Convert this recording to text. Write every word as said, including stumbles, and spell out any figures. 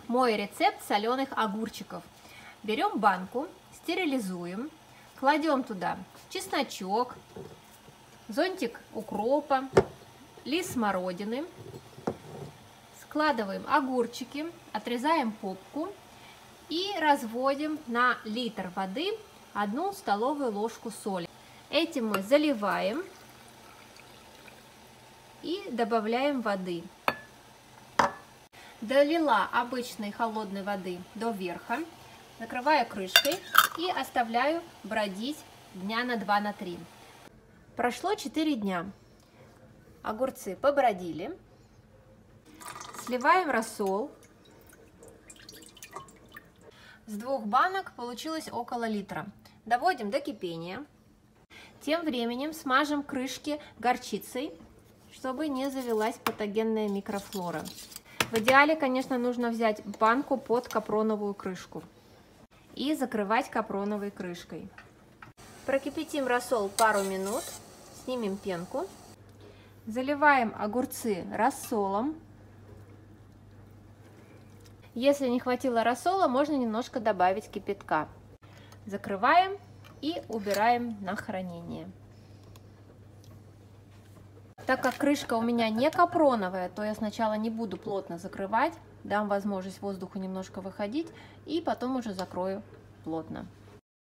мой рецепт соленых огурчиков. Берем банку, стерилизуем, кладем туда чесночок, зонтик укропа, лист смородины, складываем огурчики, отрезаем попку и разводим на литр воды одну столовую ложку соли. Этим мы заливаем и добавляем воды. Долила обычной холодной воды до верха, накрываю крышкой и оставляю бродить дня на два на три. Прошло четыре дня. Огурцы побродили. Сливаем рассол. С двух банок получилось около литра. Доводим до кипения. Тем временем смажем крышки горчицей, чтобы не завелась патогенная микрофлора. В идеале, конечно, нужно взять банку под капроновую крышку и закрывать капроновой крышкой. Прокипятим рассол пару минут, снимем пенку, заливаем огурцы рассолом. Если не хватило рассола, можно немножко добавить кипятка. Закрываем и убираем на хранение. Так как крышка у меня не капроновая, то я сначала не буду плотно закрывать, дам возможность воздуху немножко выходить и потом уже закрою плотно.